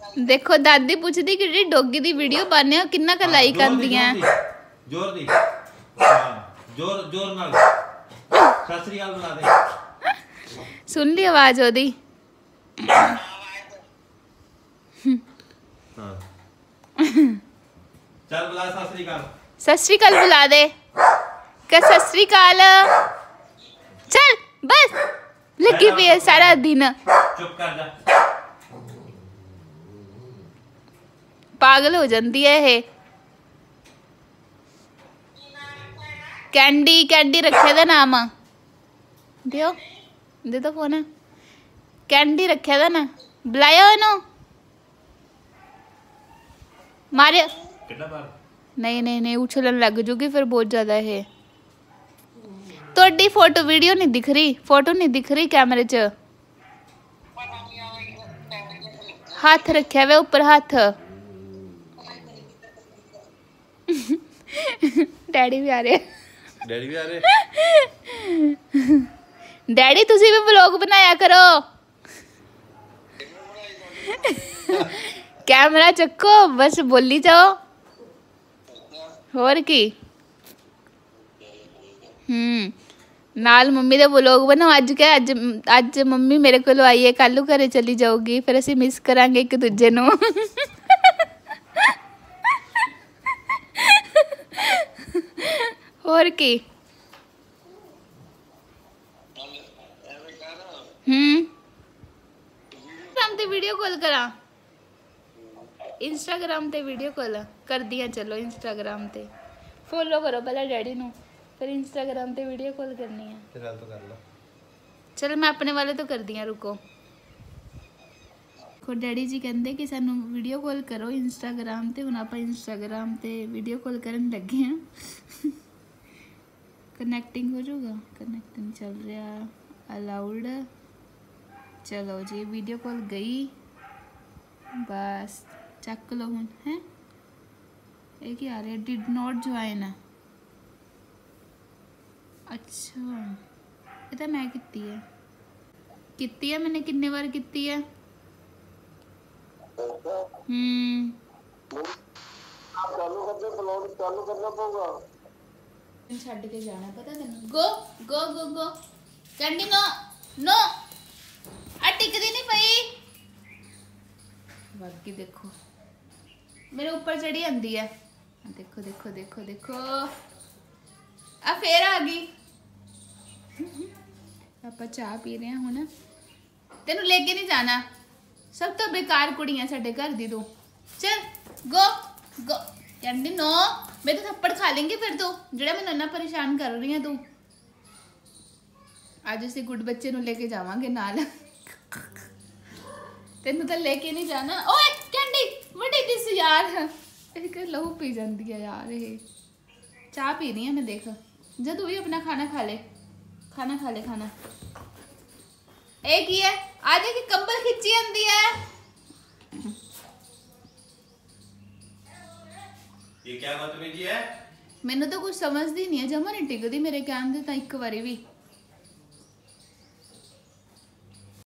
देखो दादी पूछदी कि डोगी दी वीडियो पाने हो किन्ना का लाइक आंदी है। जोर दी हां जोर जोर नाल सत श्री अकाल बुला दे। सुन ली आवाज ओदी। हां चल बुला सत श्री अकाल। सत श्री अकाल बुला दे का सत श्री अकाल। चल बस लगी पई है सारा दिन। चुप कर जा। पागल हो जाती है ये। कैंडी कैंडी रखे दा नाम दियो दे दो फोन। कैंडी रखे दा ना बुलाया ओनू मारे नहीं नहीं नहीं उछलन लग जूगी फिर बहुत ज्यादा है। तोड़ी फोटो वीडियो नहीं दिख रही फोटो नहीं दिख रही कैमरे च। हाथ रखे वे ऊपर हाथ। डैडी भी आ रहे डैडी भी आ रहे। डैडी तुसी भी व्लॉग बनाया करो। कैमरा चक्को बस बोली जाओ होर की। नाल मम्मी दे व्लॉग बनाओ। अज क्या अज अज मम्मी मेरे को आई है कल घरे चली जाऊगी फिर असीं मिस करांगे एक दूजे नूं। और की इंस्टाग्राम ते वीडियो कॉल करा। इंस्टाग्राम ते वीडियो कॉल कर दिया। चलो इंस्टाग्राम ते फॉलो करो पहले डैडी नू फिर इंस्टाग्राम ते वीडियो कॉल करनी है। चल तो कर लो। चल मैं अपने वाले तो कर दिया रुको। डैडी जी कहते कि सानू वीडियो कॉल करो इंस्टाग्राम ते। हुण आपां इंस्टाग्राम ते वीडियो कॉल करन लगे हैं। कनेक्टिंग हो जाऊगा कनेक्टिंग चल रहा अलाउड। चलो जी वीडियो कॉल गई बस चक लो हुण है। ये क्या आ रहा है डिड नॉट ज्वाइन। अच्छा ये तो मैं कितनी है मैंने कितने बार कितनी है। छड्ड के जाना पता तेन। Go go go go candy no no आ टिकदी नहीं पई। बाकी देखो मेरे ऊपर चढ़ी आंदी है। देखो देखो देखो देखो आ फिर आ गई। आप चाह पी रहे हैं हुण। तेनू लेके नहीं जाना सब तो बेकार कुड़ी है साडे घर दी तू। चल गो गो कैंडी नो मैं तो थप्पड़ खा लेंगे फिर तू जेड़ा मैं इन्ना परेशान कर रही है तू। आज असीं गुड बच्चे नू लेके जावांगे नाल। तेनू तो लेके नहीं जाना। ओए कैंडी व्हाट इज दिस यार। एक लहू पी जाती है यार। ये चाह पी रही है मैं देख। जा तू भी अपना खाना खा ले खाना खा ले खाना। एक ही है आजे की कंबल खिंची आंदी है। ये क्या बदतमीजी है। मैनू तो कुछ समझदी नहीं है जमा नहीं टिकदी मेरे कहन दे तां एक बारी भी।